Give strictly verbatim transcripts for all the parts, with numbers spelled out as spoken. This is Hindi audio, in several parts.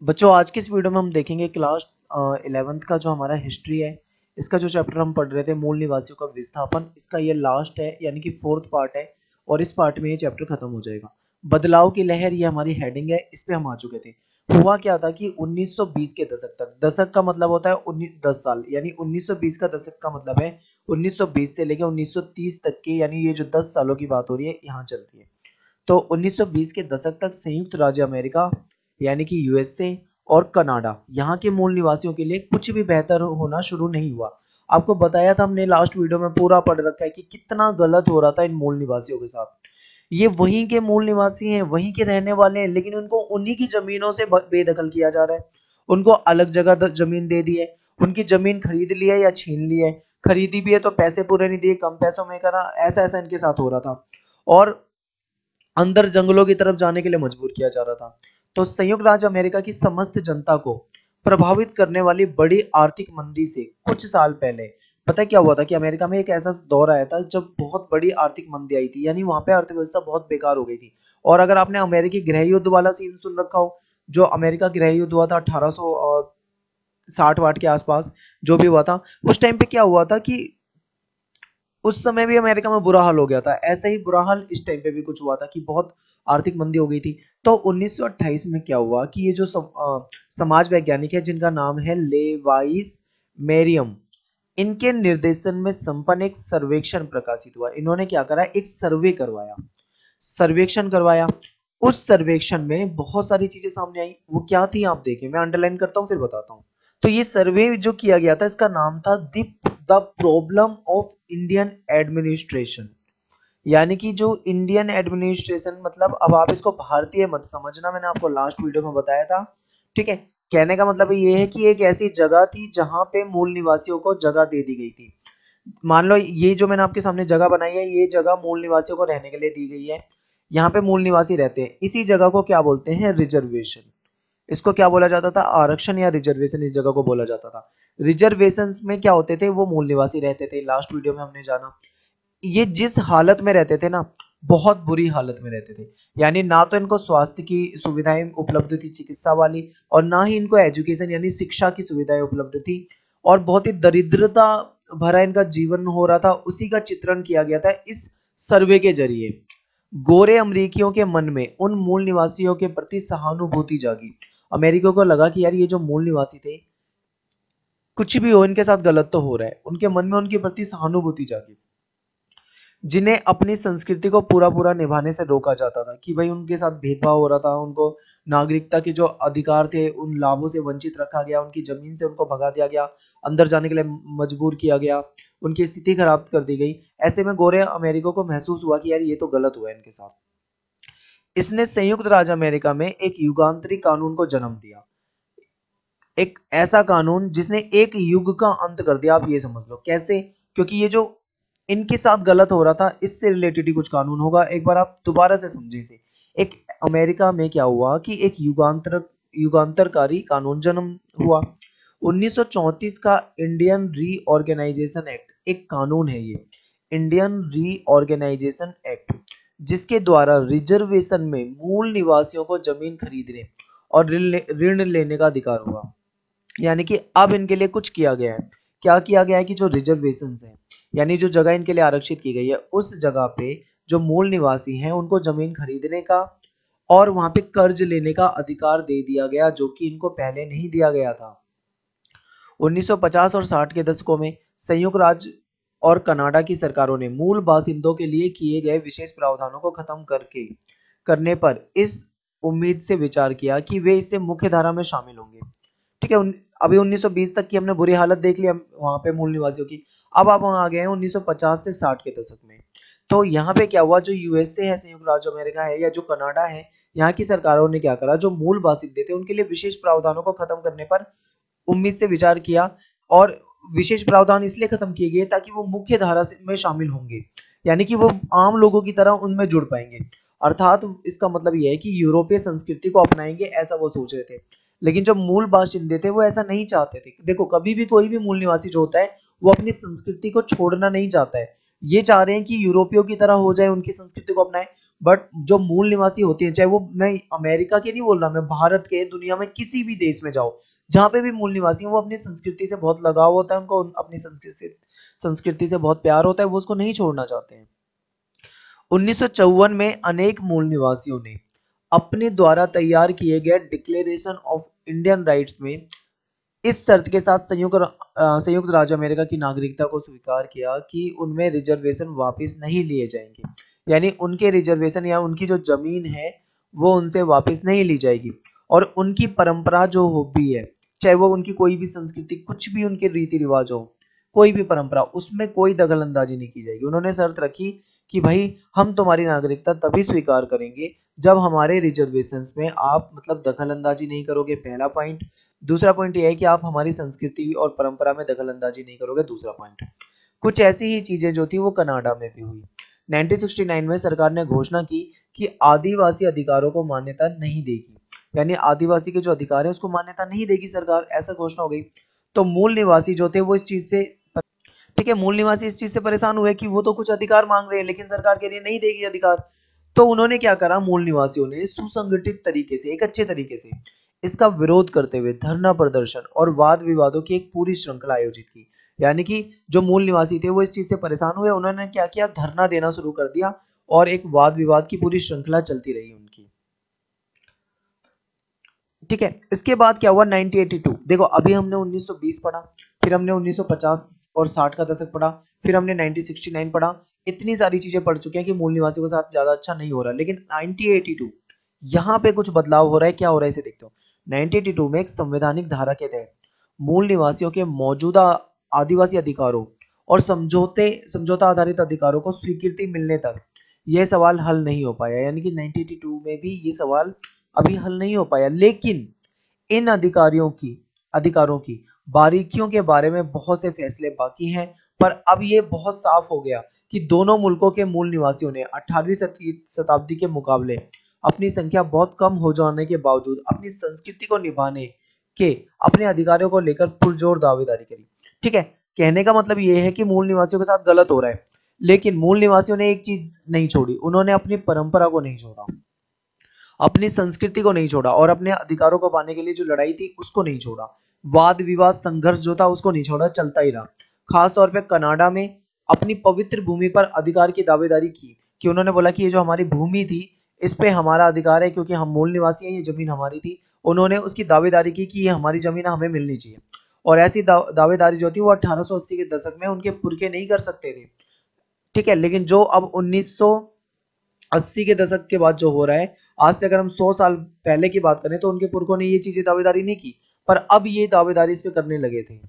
बच्चों आज की इस वीडियो में हम देखेंगे क्लास इलेवेंथ का जो हमारा हिस्ट्री है, इसका जो चैप्टर हम पढ़ रहे थे मूल निवासियों का विस्थापन, इसका ये लास्ट है यानी कि फोर्थ पार्ट है और इस पार्ट में ये चैप्टर खत्म हो जाएगा। बदलाव की लहर ये हमारी हेडिंग है, इस पे हम आ चुके थे। हुआ क्या था कि उन्नीस सौ बीस के दशक तक, दशक का मतलब होता है उन्नीस दस साल, यानी उन्नीस सौ बीस का दशक का मतलब है उन्नीस सौ बीस से लेकर उन्नीस सौ तीस तक के, यानी ये जो दस सालों की बात हो रही है यहाँ चल रही है। तो उन्नीस सौ बीस के दशक तक संयुक्त राज्य अमेरिका यानी कि यूएसए और कनाडा, यहाँ के मूल निवासियों के लिए कुछ भी बेहतर होना शुरू नहीं हुआ। आपको बताया था हमने लास्ट वीडियो में, पूरा पढ़ रखा है कि कितना गलत हो रहा था इन मूल निवासियों के साथ। ये वहीं के मूल निवासी हैं, वहीं के रहने वाले हैं, लेकिन उनको उन्हीं की जमीनों से बेदखल किया जा रहा है। उनको अलग जगह जमीन दे दी है, उनकी जमीन खरीद ली है या छीन ली है, खरीदी भी है तो पैसे पूरे नहीं दिए, कम पैसों में करा, ऐसा ऐसा इनके साथ हो रहा था और अंदर जंगलों की तरफ जाने के लिए मजबूर किया जा रहा था। तो संयुक्त राज्य अमेरिका की समस्त जनता को प्रभावित करने वाली बड़ी आर्थिक मंदी से कुछ साल पहले पता है क्या हुआ था कि अमेरिका में एक ऐसा दौर आया था जब बहुत बड़ी आर्थिक मंदी आई थी, यानी वहां पे अर्थव्यवस्था बहुत बेकार हो गई थी। और अगर आपने अमेरिकी गृह युद्ध वाला सीन सुन रखा हो, जो अमेरिका गृह युद्ध हुआ था अठारह सौ साठ वाट के आसपास, जो भी हुआ था उस टाइम पे क्या हुआ था कि उस समय भी अमेरिका में बुरा हाल हो गया था। ऐसा ही बुरा हाल इस टाइम पे भी कुछ हुआ था कि बहुत आर्थिक मंदी हो गई थी। तो उन्नीस सौ अट्ठाईस में क्या हुआ कि ये जो सम, आ, समाज वैज्ञानिक है जिनका नाम है लेवाइस मेरियम, इनके निर्देशन में संपन्न एक सर्वेक्षण प्रकाशित हुआ। इन्होंने क्या करा, एक सर्वे करवाया, सर्वेक्षण करवाया। उस सर्वेक्षण में बहुत सारी चीजें सामने आई। वो क्या थी आप देखें, मैं अंडरलाइन करता हूँ फिर बताता हूँ। तो ये सर्वे जो किया गया था इसका नाम था the the problem of Indian administration, यानी कि जो इंडियन एडमिनिस्ट्रेशन, मतलब अब आप इसको भारतीय मत समझना, मैंने आपको लास्ट वीडियो में बताया था। ठीक है, कहने का मतलब ये है कि एक ऐसी जगह थी जहां पे मूल निवासियों को जगह दे दी गई थी। मान लो ये जो मैंने आपके सामने जगह बनाई है, ये जगह मूल निवासियों को रहने के लिए दी गई है। यहाँ पे मूल निवासी रहते हैं, इसी जगह को क्या बोलते हैं, रिजर्वेशन। इसको क्या बोला जाता था, आरक्षण या रिजर्वेशन, इस जगह को बोला जाता था। रिजर्वेशन में क्या होते थे, वो मूल निवासी रहते थे। लास्ट वीडियो में हमने जाना, ये जिस हालत में रहते थे ना, बहुत बुरी हालत में रहते थे। यानी ना तो इनको स्वास्थ्य की सुविधाएं उपलब्ध थी चिकित्सा वाली, और ना ही इनको एजुकेशन यानी शिक्षा की सुविधाएं उपलब्ध थी, और बहुत ही दरिद्रता भरा इनका जीवन हो रहा था। उसी का चित्रण किया गया था इस सर्वे के जरिए। गोरे अमेरिकियों के मन में उन मूल निवासियों के प्रति सहानुभूति जागी। अमेरिकियों को लगा कि यार ये जो मूल निवासी थे, कुछ भी हो इनके साथ गलत तो हो रहा है। उनके मन में उनके प्रति सहानुभूति जागी, जिन्हें अपनी संस्कृति को पूरा पूरा निभाने से रोका जाता था, कि भाई उनके साथ भेदभाव हो रहा था, उनको नागरिकता के जो अधिकार थे उन लाभों से वंचित रखा गया, उनकी जमीन से उनको भगा दिया गया, अंदर जाने के लिए मजबूर किया गया, उनकी स्थिति खराब कर दी गई। ऐसे में गोरे अमेरिका को महसूस हुआ कि यार ये तो गलत हुआ है इनके साथ। इसने संयुक्त राज्य अमेरिका में एक युगांतरी कानून को जन्म दिया, एक ऐसा कानून जिसने एक युग का अंत कर दिया। आप ये समझ लो कैसे, क्योंकि ये जो इनके साथ गलत हो रहा था इससे रिलेटेड ही कुछ कानून होगा। एक बार आप दोबारा से समझे इसे। एक अमेरिका में क्या हुआ कि एक युगांतर युगांतरकारी कानून जन्म हुआ। उन्नीस सौ चौंतीस का इंडियन रीऑर्गेनाइजेशन एक्ट एक कानून है, ये इंडियन रीऑर्गेनाइजेशन एक्ट, जिसके द्वारा रिजर्वेशन में मूल निवासियों को जमीन खरीदने और ऋण लेने का अधिकार हुआ। यानी कि अब इनके लिए कुछ किया गया है। क्या किया गया है कि जो रिजर्वेशन है, यानी जो जगह इनके लिए आरक्षित की गई है, उस जगह पे जो मूल निवासी हैं उनको जमीन खरीदने का और वहां पे कर्ज लेने का अधिकार दे दिया गया, जो कि इनको पहले नहीं दिया गया था। उन्नीस सौ पचास और साठ के दशकों में संयुक्त राज्य और कनाडा की सरकारों ने मूल बासिंदों के लिए किए गए विशेष प्रावधानों को खत्म करके करने पर इस उम्मीद से विचार किया कि वे इससे मुख्य धारा में शामिल होंगे। ठीक है, अभी उन्नीस सौ बीस तक की हमने बुरी हालत देख ली वहां पे मूल निवासियों की। अब आप वहां आ गए हैं उन्नीस सौ पचास से साठ के दशक में। तो यहाँ पे क्या हुआ, जो यूएसए है, संयुक्त राज्य अमेरिका है, या जो कनाडा है, यहाँ की सरकारों ने क्या करा, जो मूल बासिंदे थे उनके लिए विशेष प्रावधानों को खत्म करने पर उम्मीद से विचार किया। और विशेष प्रावधान इसलिए खत्म किए गए ताकि वो मुख्य धारा में शामिल होंगे, यानी कि वो आम लोगों की तरह उनमें जुड़ पाएंगे। अर्थात इसका मतलब यह है कि यूरोपीय संस्कृति को अपनाएंगे, ऐसा वो सोच रहे थे। लेकिन जो मूल बाशिंदे थे वो ऐसा नहीं चाहते थे। देखो, कभी भी कोई भी मूल निवासी जो होता है वो अपनी संस्कृति को छोड़ना नहीं चाहता है। ये चाह रहे हैं कि यूरोपियों की तरह हो जाए, उनकी संस्कृति को अपनाए। बट जो मूल निवासी होते हैं, चाहे वो, मैं अमेरिका के नहीं बोल रहा, मैं भारत के, दुनिया में किसी भी देश में जाओ, जहाँ पे भी मूल निवासी हैं, वो अपनी संस्कृति से बहुत लगाव होता है उनको, अपनी संस्कृति संस्कृति से बहुत प्यार होता है, वो उसको नहीं छोड़ना चाहते हैं। उन्नीस सौ चौवन में अनेक मूल निवासियों ने अपने द्वारा तैयार किए गए डिक्लेरेशन ऑफ इंडियन राइट्स में इस शर्त के साथ संयुक्त संयुक्त राज्य अमेरिका की नागरिकता को स्वीकार किया कि उनमें रिजर्वेशन वापस नहीं लिए जाएंगे, यानी उनके रिजर्वेशन या उनकी जो जमीन है वो उनसे वापस नहीं ली जाएगी, और उनकी परंपरा जो हो भी है, चाहे वो उनकी कोई भी संस्कृति, कुछ भी उनके रीति रिवाज हो, कोई भी परंपरा, उसमें कोई दखल अंदाजी नहीं की जाएगी। उन्होंने शर्त रखी कि भाई हम तुम्हारी नागरिकता तभी स्वीकार करेंगे जब हमारे रिजर्वेशंस में आप मतलब दखल अंदाजी नहीं करोगे, पहला पॉइंट। दूसरा पॉइंट यह है कि आप हमारी संस्कृति और परंपरा में दखल अंदाजी नहीं करोगे, दूसरा पॉइंट। कुछ ऐसी ही चीजें जो थी वो कनाडा में भी हुई। नाइनटीन सिक्सटी नाइन में सरकार ने घोषणा की कि आदिवासी अधिकारों को मान्यता नहीं देगी, यानी आदिवासी के जो अधिकार है उसको मान्यता नहीं देगी सरकार, ऐसा घोषणा हो गई। तो मूल निवासी जो थे वो इस चीज से, ठीक है, मूल निवासी इस चीज से परेशान हुए कि वो तो कुछ अधिकार मांग रहे हैं लेकिन सरकार के लिए नहीं देगी अधिकार। तो उन्होंने क्या करा, मूल निवासियों ने सुसंगठित तरीके से, एक अच्छे तरीके से इसका विरोध करते हुए धरना प्रदर्शन और वाद विवादों की एक पूरी श्रृंखला आयोजित की। यानी कि जो मूल निवासी थे वो इस चीज से परेशान हुए, उन्होंने क्या किया, धरना देना शुरू कर दिया और एक वाद विवाद की पूरी श्रृंखला चलती रही उनकी। ठीक है, इसके बाद क्या हुआ, नाइनटीन एटी टू। देखो अभी हमने उन्नीस सौ बीस पढ़ा, फिर हमने उन्नीस सौ पचास और साठ का दशक पढ़ा, फिर हमने नाइनटीन सिक्सटी नाइन पढ़ा, इतनी सारी चीजें पढ़ चुके हैं कि मूल निवासियों के साथ ज्यादा अच्छा नहीं हो रहा। लेकिन नाइनटीन एटी टू यहाँ पे कुछ बदलाव हो रहा है। क्या हो रहा है इसे देखते हो। नाइनटीन एटी टू में एक संवैधानिक धारा के तहत मूल निवासियों के मौजूदा आदिवासी अधिकारों और समझौते समझौता आधारित अधिकारों को स्वीकृति मिलने तक यह सवाल हल नहीं हो पाया, यानी कि नाइनटीन एटी टू में भी ये सवाल अभी हल नहीं हो पाया। लेकिन इन अधिकारियों की अधिकारों की बारीकियों के बारे में बहुत से फैसले बाकी हैं, पर अब ये बहुत साफ हो गया कि दोनों मुल्कों के मूल निवासियों ने अठारहवीं शताब्दी के मुकाबले अपनी संख्या बहुत कम हो जाने के बावजूद अपनी संस्कृति को निभाने के अपने अधिकारों को लेकर पुरजोर दावेदारी करी। ठीक है, कहने का मतलब ये है कि मूल निवासियों के साथ गलत हो रहा है, लेकिन मूल निवासियों ने एक चीज नहीं छोड़ी, उन्होंने अपनी परंपरा को नहीं छोड़ा, अपनी संस्कृति को नहीं छोड़ा, और अपने अधिकारों को पाने के लिए जो लड़ाई थी उसको नहीं छोड़ा, वाद विवाद संघर्ष जो था उसको नहीं छोड़ा, चलता ही रहा। खास तौर पे कनाडा में अपनी पवित्र भूमि पर अधिकार की दावेदारी की, कि उन्होंने बोला कि ये जो हमारी भूमि थी इस पे हमारा अधिकार है क्योंकि हम मूल निवासी हैं, ये जमीन हमारी थी। उन्होंने उसकी दावेदारी की कि ये हमारी जमीन हमें मिलनी चाहिए, और ऐसी दा, दावेदारी जो थी वो अठारह सौ अस्सी के दशक में उनके पुरखे नहीं कर सकते थे। ठीक है, लेकिन जो अब उन्नीस सौ अस्सी के दशक के बाद जो हो रहा है, आज से अगर हम सौ साल पहले की बात करें तो उनके पुरखों ने ये चीजें दावेदारी नहीं की, पर अब ये दावेदारी इस पे करने लगे थे।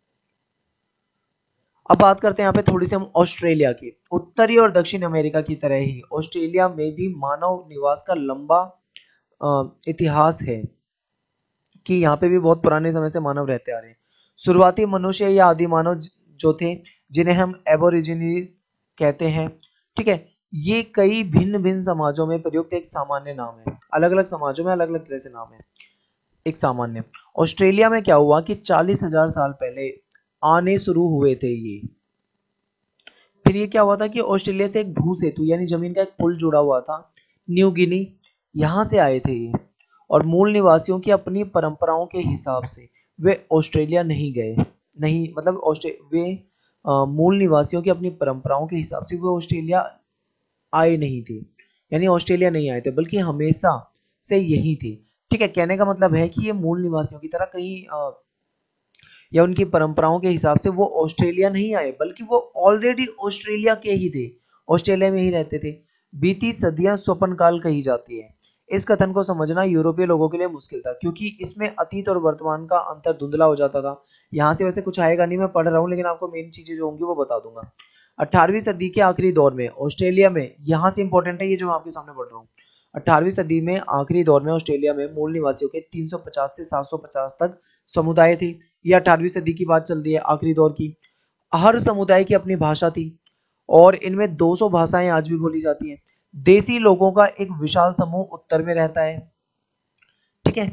अब बात करते हैं यहाँ पे थोड़ी सी हम ऑस्ट्रेलिया की। उत्तरी और दक्षिण अमेरिका की तरह ही ऑस्ट्रेलिया में भी मानव निवास का लंबा इतिहास है, कि यहाँ पे भी बहुत पुराने समय से मानव रहते आ रहे हैं। शुरुआती मनुष्य या आदि मानव जो थे, जिन्हें हम एबोरिजिनीज कहते हैं, ठीक है, ये कई भिन्न भिन्न समाजों में प्रयुक्त एक सामान्य नाम है। अलग अलग समाजों में अलग अलग तरह से नाम है, एक सामान्य। ऑस्ट्रेलिया में क्या हुआ कि चालीस हजार साल पहले आने शुरू हुए थे ये। फिर ये क्या हुआ था कि ऑस्ट्रेलिया से एक भू सेतु यानी जमीन का एक पुल जुड़ा हुआ था, न्यू गिनी, यहां से आए थे ये। और मूल निवासियों की अपनी परंपराओं के हिसाब से वे ऑस्ट्रेलिया नहीं गए, नहीं मतलब ऑस्ट्रे वे आ, मूल निवासियों की अपनी परंपराओं के हिसाब से वे ऑस्ट्रेलिया आए नहीं थे, यानी ऑस्ट्रेलिया नहीं आए थे, बल्कि हमेशा से यही थे। ठीक है, कहने का मतलब है कि ये मूल निवासियों की तरह कहीं आ, या उनकी परंपराओं के हिसाब से वो ऑस्ट्रेलिया नहीं आए, बल्कि वो ऑलरेडी ऑस्ट्रेलिया के ही थे, ऑस्ट्रेलिया में ही रहते थे। बीती सदियां स्वपन काल कही जाती है। इस कथन को समझना यूरोपीय लोगों के लिए मुश्किल था, क्योंकि इसमें अतीत और वर्तमान का अंतर धुंधला हो जाता था। यहाँ से वैसे कुछ आएगा नहीं, मैं पढ़ रहा हूँ, लेकिन आपको मेन चीजें जो होंगी वो बता दूंगा। अठारहवीं सदी के आखिरी दौर में ऑस्ट्रेलिया में, यहाँ से इंपॉर्टेंट है ये जो मैं आपके सामने पढ़ रहा हूँ, अठारहवीं सदी में आखिरी दौर में ऑस्ट्रेलिया में मूल निवासियों के तीन सौ पचास से सात सौ पचास तक समुदाय थे। ये अठारहवीं सदी की बात चल रही है, आखिरी दौर की। हर समुदाय की अपनी भाषा थी और इनमें दो सौ भाषाएं आज भी बोली जाती हैं। देसी लोगों का एक विशाल समूह उत्तर में रहता है। ठीक है,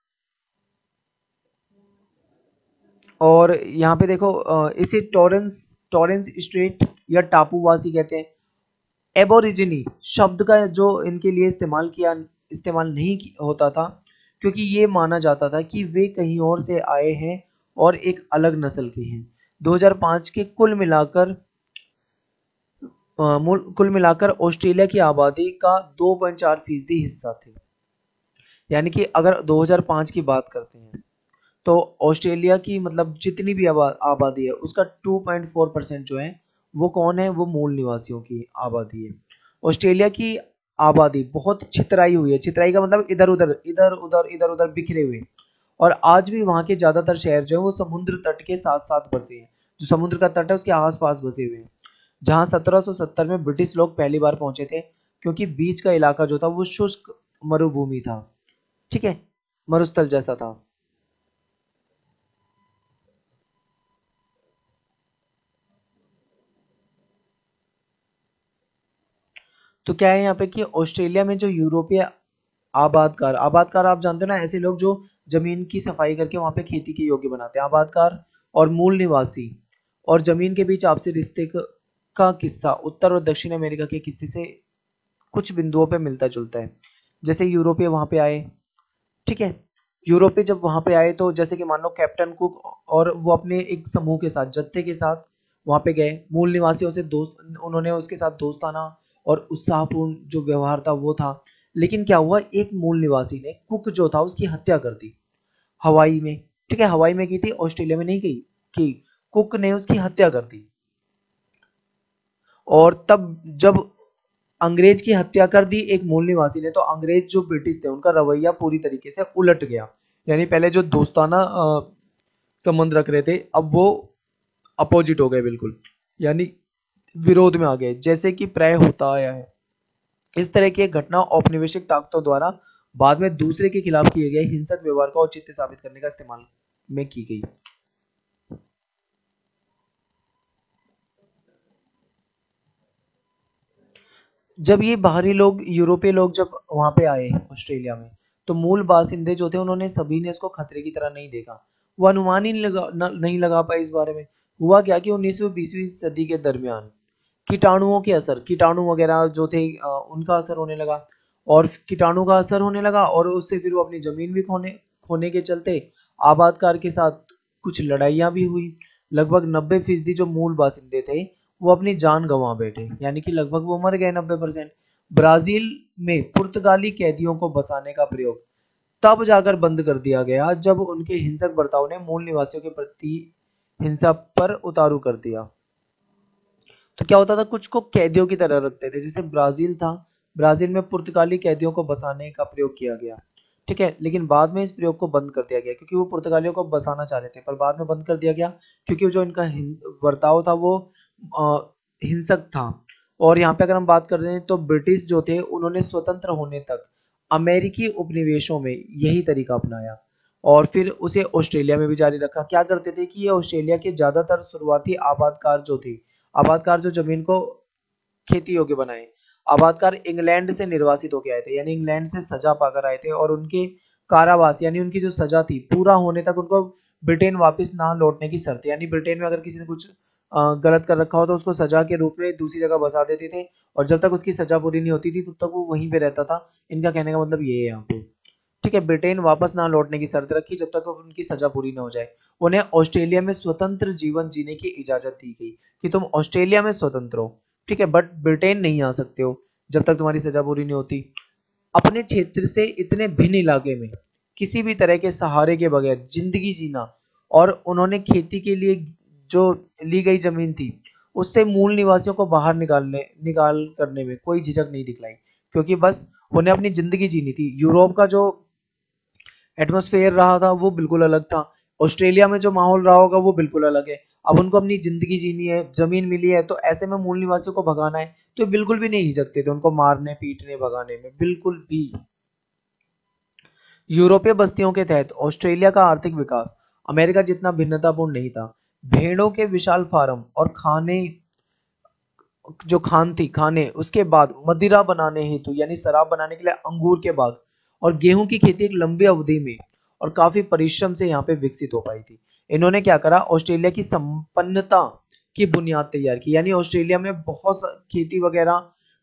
और यहाँ पे देखो इसे टॉरेंस टॉरेंस स्ट्रेट या टापूवासी कहते हैं। एबोरिजिनी शब्द का जो इनके लिए इस्तेमाल किया इस्तेमाल नहीं होता था, क्योंकि ये माना जाता था कि वे कहीं और से आए हैं और एक अलग नस्ल के हैं। दो हज़ार पाँच के कुल मिलाकर कुल मिलाकर ऑस्ट्रेलिया की आबादी का दो पॉइंट चार फीसदी हिस्सा थे। यानी कि अगर दो हज़ार पाँच की बात करते हैं तो ऑस्ट्रेलिया की मतलब जितनी भी आबा, आबादी है उसका दो पॉइंट चार परसेंट जो है वो कौन है, वो मूल निवासियों की आबादी है। ऑस्ट्रेलिया की आबादी बहुत छितराई हुई है। छितराई का मतलब इधर उधर इधर उधर इधर उधर बिखरे हुए, और आज भी वहाँ के ज्यादातर शहर जो है वो समुद्र तट के साथ साथ बसे हैं। जो समुद्र का तट है उसके आसपास बसे हुए हैं। जहाँ सत्रह सौ सत्तर में ब्रिटिश लोग पहली बार पहुंचे थे, क्योंकि बीच का इलाका जो था वो शुष्क मरुभूमि था, ठीक है, मरुस्थल जैसा था। तो क्या है यहाँ पे कि ऑस्ट्रेलिया में जो यूरोपीय आबादकार आबादकार आप जानते हो ना, ऐसे लोग जो जमीन की सफाई करके वहां पे खेती के योग्य बनाते हैं, आबादकार और मूल निवासी और जमीन के बीच आपसी रिश्ते क- का किस्सा उत्तर और दक्षिण अमेरिका के किस्से से कुछ बिंदुओं पे मिलता जुलता है। जैसे यूरोपीय वहां पे आए, ठीक है, यूरोपीय जब वहां पे आए तो जैसे कि मान लो कैप्टन कुक और वो अपने एक समूह के साथ जत्थे के साथ वहां पे गए, मूल निवासियों से दोस्त उन्होंने उसके साथ दोस्ताना और उत्साहपूर्ण जो व्यवहार था वो था। लेकिन क्या हुआ, एक मूल निवासी ने कुक जो था उसकी हत्या कर दी हवाई में, ठीक है, हवाई में की थी, ऑस्ट्रेलिया में नहीं की कि कुक ने उसकी हत्या कर दी। और तब जब अंग्रेज की हत्या कर दी एक मूल निवासी ने, तो अंग्रेज जो ब्रिटिश थे उनका रवैया पूरी तरीके से उलट गया। यानी पहले जो दोस्ताना अ, संबंध रख रहे थे अब वो अपोजिट हो गए बिल्कुल, यानी विरोध में आ गए, जैसे कि प्राय होता आया है। इस तरह की एक घटना औपनिवेशिक ताकतों द्वारा बाद में दूसरे के खिलाफ किए गए हिंसक व्यवहार का औचित्य साबित करने का इस्तेमाल में की गई। जब ये बाहरी लोग यूरोपीय लोग जब वहां पे आए ऑस्ट्रेलिया में, तो मूल बासिंदे जो थे उन्होंने सभी ने इसको खतरे की तरह नहीं देखा। वो अनुमान ही नहीं लगा न, नहीं लगा पाए इस बारे में। हुआ क्या कि उन्नीसवीं बीसवीं सदी के दरमियान कीटाणुओं के असर कीटाणु वगैरह जो थे अ, उनका असर होने लगा, और कीटाणु का असर होने लगा, और उससे फिर वो अपनी जमीन भी खोने खोने के चलते आबादकार के साथ कुछ लड़ाइयाँ भी हुई। लगभग नब्बे फीसदी जो मूल बासिंदे थे वो अपनी जान गंवा बैठे, यानी कि लगभग वो मर गए नब्बे परसेंट। ब्राजील में पुर्तगाली कैदियों को बसाने का प्रयोग तब जाकर बंद कर दिया गया जब उनके हिंसक बर्ताव ने मूल निवासियों के प्रति हिंसा पर उतारू कर दिया। तो क्या होता था, कुछ को कैदियों की तरह रखते थे, जैसे ब्राजील था, ब्राजील में पुर्तगाली कैदियों को बसाने का प्रयोग किया गया, ठीक है, लेकिन बाद में इस प्रयोग को बंद कर दिया गया क्योंकि वो पुर्तगालियों को बसाना चाह रहे थे, पर बाद में बंद कर दिया गया क्योंकि जो इनका बर्ताव था वो आ, हिंसक था। और यहाँ पे अगर हम बात कर रहे हैं तो ब्रिटिश जो थे उन्होंने स्वतंत्र होने तक अमेरिकी उपनिवेशों में यही तरीका अपनाया, और फिर उसे ऑस्ट्रेलिया में भी जारी रखा। क्या करते थे कि ये ऑस्ट्रेलिया के ज्यादातर शुरुआती आबादकार जो थे, आबादकार जो जमीन को खेती योग्य बनाए, आबादकार इंग्लैंड से निर्वासित होकर आए थे, यानी इंग्लैंड से सजा पाकर आए थे, और उनके कारावास यानी उनकी जो सजा थी पूरा होने तक उनको ब्रिटेन वापस ना लौटने की शर्त, यानी ब्रिटेन में अगर किसी ने कुछ अ, गलत कर रखा हो तो उसको सजा के रूप में दूसरी जगह बसा देते थे, और जब तक उसकी सजा पूरी नहीं होती थी तब तक वो वहीं पे रहता था। इनका कहने का मतलब ये है यहाँ पे, ठीक है, ब्रिटेन वापस ना लौटने की शर्त रखी जब तक उनकी सजा पूरी ना हो जाए। उन्हें ऑस्ट्रेलिया में स्वतंत्र जीवन जीने की इजाजत दी गई कि तुम ऑस्ट्रेलिया में स्वतंत्र हो, ठीक है, बट ब्रिटेन नहीं आ सकते हो जब तक तुम्हारी सजा पूरी नहीं होती। अपने क्षेत्र से इतने भिन्न इलाके में किसी भी तरह के सहारे के बगैर जिंदगी जीना, और उन्होंने खेती के लिए जो ली गई जमीन थी उससे मूल निवासियों को बाहर निकालने निकाल करने में कोई झिझक नहीं दिखलाई, क्योंकि बस उन्हें अपनी जिंदगी जीनी थी। यूरोप का जो एटमॉस्फेयर रहा था वो बिल्कुल अलग था, ऑस्ट्रेलिया में जो माहौल रहा होगा वो बिल्कुल अलग है। अब उनको अपनी जिंदगी जीनी है, जमीन मिली है, तो ऐसे में मूल निवासियों को भगाना है तो बिल्कुल भी नहीं हिचकते थे उनको मारने पीटने भगाने में, बिल्कुल भी। यूरोपीय बस्तियों के तहत ऑस्ट्रेलिया का आर्थिक विकास अमेरिका जितना भिन्नतापूर्ण नहीं था। भेड़ों के विशाल फार्म और खाने जो खान थी खाने, उसके बाद मदिरा बनाने हेतु यानी शराब बनाने के लिए अंगूर के बाग और गेहूं की खेती एक लंबी अवधि में और काफी परिश्रम से यहाँ पे विकसित हो पाई थी। इन्होंने क्या करा, ऑस्ट्रेलिया की संपन्नता की बुनियाद तैयार की, यानी ऑस्ट्रेलिया में बहुत खेती वगैरह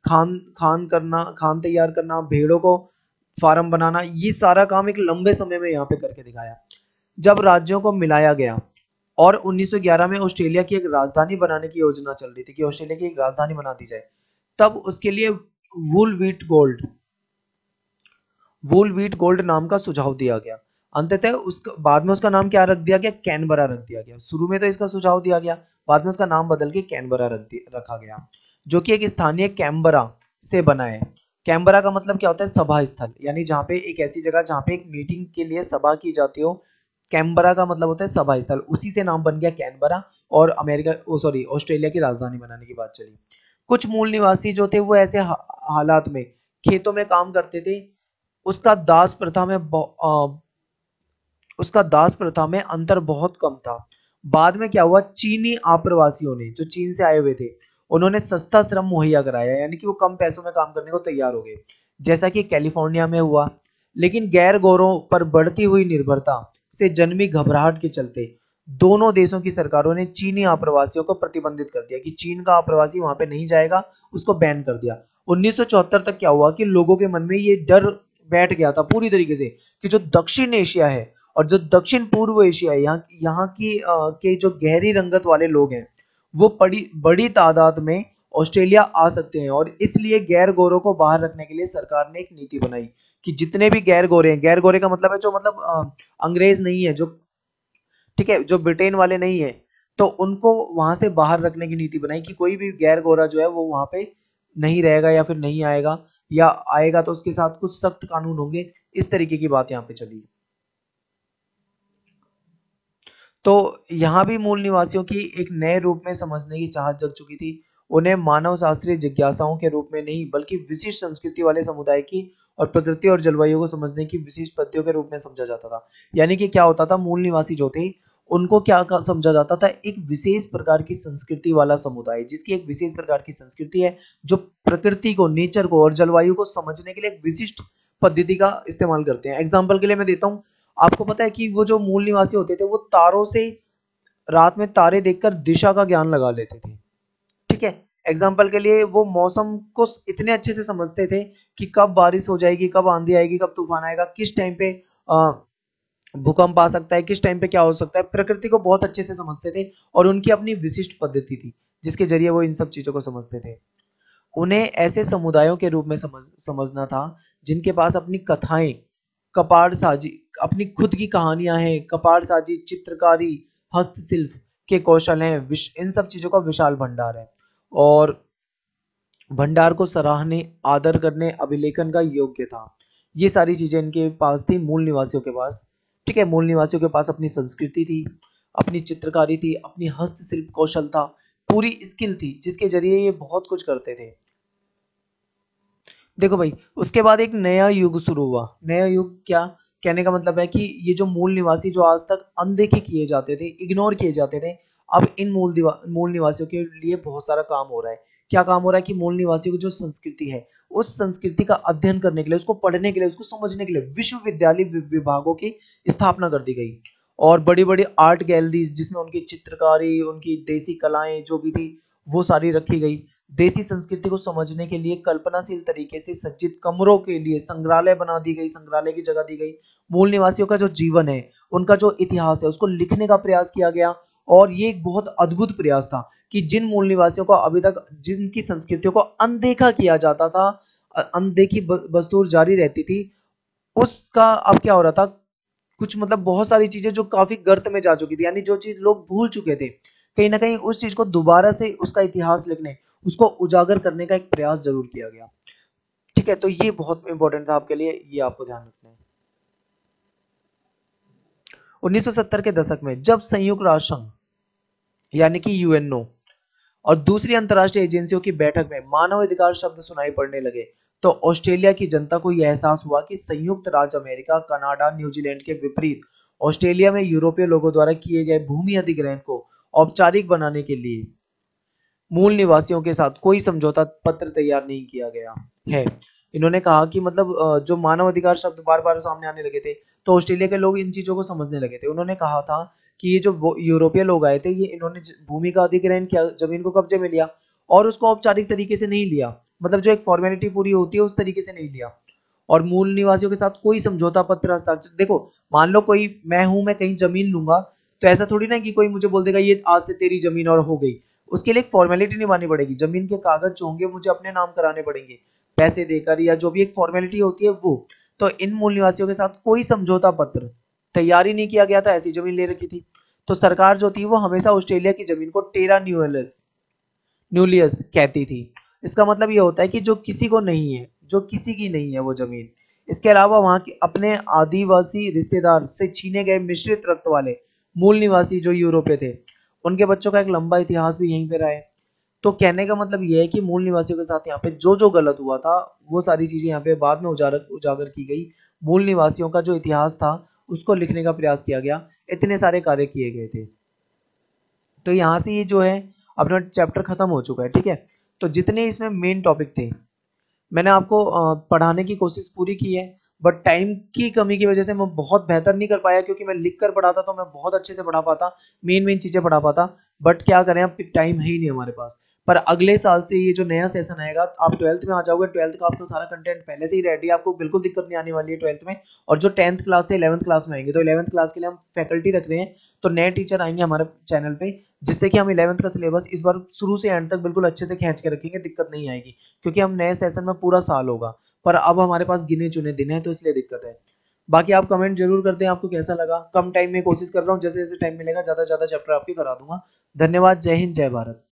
खान खान करना, खान तैयार करना, भेड़ों को फार्म बनाना, ये सारा काम एक लंबे समय में यहाँ पे करके दिखाया। जब राज्यों को मिलाया गया और उन्नीस सौ ग्यारह में ऑस्ट्रेलिया की एक राजधानी बनाने की योजना चल रही थी कि ऑस्ट्रेलिया की एक राजधानी बना दी जाए, तब उसके लिए wool wheat gold wool wheat gold नाम का सुझाव दिया गया। अंततः उसका बाद में उसका नाम क्या रख दिया गया, कैनबरा रख दिया गया। शुरू में तो इसका सुझाव दिया गया, बाद में उसका नाम बदल के कैनबरा रख रखा गया, जो कि एक स्थानीय कैनबरा से बना है। कैनबरा का मतलब क्या होता है, सभा स्थल, यानी जहाँ पे एक ऐसी जगह जहाँ पे एक मीटिंग के लिए सभा की जाती हो। कैनबरा का मतलब होता है सभा स्थल, उसी से नाम बन गया कैनबरा, और अमेरिका ओ सॉरी ऑस्ट्रेलिया की राजधानी बनाने की बात चली। कुछ मूल निवासी जो थे वो ऐसे हा, हालात में खेतों में काम करते थे। उसका दास प्रथा में आ, उसका दास प्रथा में अंतर बहुत कम था। बाद में क्या हुआ, चीनी आप्रवासियों ने, जो चीन से आए हुए थे, उन्होंने सस्ता श्रम मुहैया कराया, यानी कि वो कम पैसों में काम करने को तैयार हो गए, जैसा कि कैलिफोर्निया में हुआ। लेकिन गैर गोरों पर बढ़ती हुई निर्भरता से जन्मी घबराहट के चलते दोनों देशों की सरकारों ने चीनी आप्रवासियों को प्रतिबंधित कर दिया कि चीन का आप्रवासी वहां पे नहीं जाएगा, उसको बैन कर दिया। उन्नीस सौ चौहत्तर तक क्या हुआ कि लोगों के मन में ये डर बैठ गया था पूरी तरीके से कि जो दक्षिण एशिया है और जो दक्षिण पूर्व एशिया है, यहाँ यहाँ की आ, के जो गहरी रंगत वाले लोग हैं, वो बड़ी बड़ी तादाद में ऑस्ट्रेलिया आ सकते हैं। और इसलिए गैर गोरों को बाहर रखने के लिए सरकार ने एक नीति बनाई कि जितने भी गैर गोरे हैं, गैर गोरे का मतलब है जो मतलब आ, अंग्रेज नहीं है, जो ठीक है, जो ब्रिटेन वाले नहीं है, तो उनको वहां से बाहर रखने की नीति बनाई कि कोई भी गैर गोरा जो है वो वहां पे नहीं रहेगा या फिर नहीं आएगा, या आएगा तो उसके साथ कुछ सख्त कानून होंगे। इस तरीके की बात यहाँ पे चली। तो यहाँ भी मूल निवासियों की एक नए रूप में समझने की चाहत जग चुकी थी। उन्हें मानव शास्त्रीय जिज्ञासाओं के रूप में नहीं, बल्कि विशिष्ट संस्कृति वाले समुदाय की और प्रकृति और जलवायु को समझने की विशिष्ट पद्धतियों के रूप में समझा जाता था। यानी कि क्या होता था, मूल निवासी जो थे उनको क्या समझा जाता था, एक विशेष प्रकार की संस्कृति वाला समुदाय, जिसकी एक विशेष प्रकार की संस्कृति है, जो प्रकृति को, नेचर को और जलवायु को समझने के लिए एक विशिष्ट पद्धति का इस्तेमाल करते हैं। एग्जाम्पल के लिए मैं देता हूँ, आपको पता है कि वो जो मूल निवासी होते थे वो तारों से, रात में तारे देखकर दिशा का ज्ञान लगा लेते थे। ठीक है, एग्जाम्पल के लिए वो मौसम को इतने अच्छे से समझते थे कि कब बारिश हो जाएगी, कब आंधी आएगी, कब तूफान आएगा, किस टाइम पे भूकंप आ सकता है, किस टाइम पे क्या हो सकता है। प्रकृति को बहुत अच्छे से समझते थे और उनकी अपनी विशिष्ट पद्धति थी जिसके जरिए वो इन सब चीजों को समझते थे। उन्हें ऐसे समुदायों के रूप में समझ समझना था जिनके पास अपनी कथाएं, कपाड़ साजी, अपनी खुद की कहानियां हैं, कपाड़ साजी, चित्रकारी, हस्तशिल्प के कौशल हैं, इन सब चीजों का विशाल भंडार है, और भंडार को सराहने, आदर करने, अभिलेखन का योग्य था। ये सारी चीजें इनके पास थी, मूल निवासियों के पास। ठीक है, मूल निवासियों के पास अपनी संस्कृति थी, अपनी चित्रकारी थी, अपनी हस्तशिल्प कौशल था, पूरी स्किल थी जिसके जरिए ये बहुत कुछ करते थे। देखो भाई, उसके बाद एक नया युग शुरू हुआ। नया युग क्या कहने का मतलब है कि ये जो मूल निवासी जो आज तक अनदेखे किए जाते थे, इग्नोर किए जाते थे, अब इन मूल मूल निवासियों के लिए बहुत सारा काम हो रहा है। क्या काम हो रहा है कि मूल निवासियों की जो संस्कृति है, उस संस्कृति का अध्ययन करने के लिए, उसको पढ़ने के लिए, उसको समझने के लिए विश्वविद्यालय विभागों की स्थापना कर दी गई, और बड़ी बड़ी आर्ट गैलरीज जिसमें उनकी चित्रकारी, उनकी देसी कलाएं जो भी थी वो सारी रखी गई। देसी संस्कृति को समझने के लिए कल्पनाशील तरीके से सज्जित कमरों के लिए संग्रहालय बना दी गई, संग्रहालय की जगह दी गई। मूल निवासियों का जो जीवन है, उनका जो इतिहास है, उसको लिखने का प्रयास किया गया। और ये एक बहुत अद्भुत प्रयास था कि जिन मूल निवासियों को अभी तक, जिनकी संस्कृतियों को अनदेखा किया जाता था, अनदेखी बस्तूर जारी रहती थी, उसका अब क्या हो रहा था, कुछ मतलब बहुत सारी चीजें जो काफी गर्त में जा चुकी थी, यानी जो चीज लोग भूल चुके थे, कहीं ना कहीं उस चीज को दोबारा से, उसका इतिहास लिखने, उसको उजागर करने का एक प्रयास जरूर किया गया। ठीक है, तो ये बहुत इंपॉर्टेंट था आपके लिए, ये आपको ध्यान रखना है। उन्नीस सौ सत्तर के दशक में जब संयुक्त राष्ट्र संघ यानी कि यूएनओ और दूसरी अंतरराष्ट्रीय एजेंसियों की बैठक में मानव अधिकार शब्द सुनाई पड़ने लगे, तो ऑस्ट्रेलिया की जनता को यह एहसास हुआ कि संयुक्त राज्य अमेरिका, कनाडा, न्यूजीलैंड के विपरीत ऑस्ट्रेलिया में यूरोपीय लोगों द्वारा किए गए भूमि अधिग्रहण को औपचारिक बनाने के लिए मूल निवासियों के साथ कोई समझौता पत्र तैयार नहीं किया गया है। इन्होंने कहा कि मतलब जो मानव अधिकार शब्द बार बार सामने आने लगे थे, तो ऑस्ट्रेलिया के लोग इन चीजों को समझने लगे थे। उन्होंने कहा था कि ये जो यूरोपीय लोग आए थे, ये इन्होंने भूमि का अधिग्रहण किया, जमीन को कब्जे में लिया और उसको औपचारिक तरीके से नहीं लिया, मतलब जो एक फॉर्मेलिटी पूरी होती है उस तरीके से नहीं लिया। और मूल निवासियों के साथ कोई समझौता पत्र हस्ताक्षर, देखो मान लो कोई मैं हूं, मैं कहीं जमीन लूंगा, तो ऐसा थोड़ी ना कि कोई मुझे बोल देगा ये आज से तेरी जमीन और हो गई। उसके लिए एक फॉर्मेलिटी निभानी पड़ेगी, जमीन के कागज जो होंगे मुझे अपने नाम कराने पड़ेंगे पैसे देकर, या जो भी एक फॉर्मेलिटी होती है वो। तो इन मूल निवासियों के साथ कोई समझौता पत्र तैयार ही नहीं किया गया था, ऐसी जमीन ले रखी थी। तो सरकार जो थी वो हमेशा ऑस्ट्रेलिया की जमीन को टेरा न्यूएलिस न्यूलियस कहती थी। इसका मतलब ये होता है कि जो किसी को नहीं है, जो किसी की नहीं है वो जमीन। इसके अलावा वहां के अपने आदिवासी रिश्तेदार से छीने गए मिश्रित रक्त वाले मूल निवासी जो यूरोपीय थे, उनके बच्चों का एक लंबा इतिहास भी यहीं पे रहा है। तो कहने का मतलब ये है कि मूल निवासियों के साथ यहाँ पे जो जो गलत हुआ था वो सारी चीजें यहाँ पे बाद में उजागर उजागर की गई। मूल निवासियों का जो इतिहास था उसको लिखने का प्रयास किया गया, इतने सारे कार्य किए गए थे। तो यहाँ से ये जो है अपना चैप्टर खत्म हो चुका है, ठीक है। तो जितने इसमें मेन टॉपिक थे मैंने आपको अ, पढ़ाने की कोशिश पूरी की है, बट टाइम की कमी की वजह से मैं बहुत बेहतर नहीं कर पाया, क्योंकि मैं लिख कर पढ़ाता तो मैं बहुत अच्छे से पढ़ा पाता, मेन मेन चीजें पढ़ा पाता। बट क्या करें, अब टाइम है ही नहीं हमारे पास। पर अगले साल से ये जो नया सेशन आएगा, आप ट्वेल्थ में आ जाओगे, ट्वेल्थ का आपका सारा कंटेंट पहले से ही रेडी है, आपको बिल्कुल दिक्कत नहीं आने वाली है ट्वेल्थ में। और जो टेंथ क्लास से इलेवंथ क्लास में आएंगे, तो इलेवंथ क्लास के लिए हम फैकल्टी रख रहे हैं, तो नए टीचर आएंगे हमारे चैनल पे, जिससे कि हम इलेवंथ का सिलेबस इस बार शुरू से एंड तक बिल्कुल अच्छे से खींच के रखेंगे, दिक्कत नहीं आएगी। क्योंकि हम नए सेशन में पूरा साल होगा, पर अब हमारे पास गिने चुने दिन है, तो इसलिए दिक्कत है। बाकी आप कमेंट जरूर करते हैं आपको कैसा लगा। कम टाइम में कोशिश कर रहा हूँ, जैसे जैसे टाइम मिलेगा ज्यादा से ज्यादा चैप्टर आपके करा दूंगा। धन्यवाद। जय हिंद, जय भारत।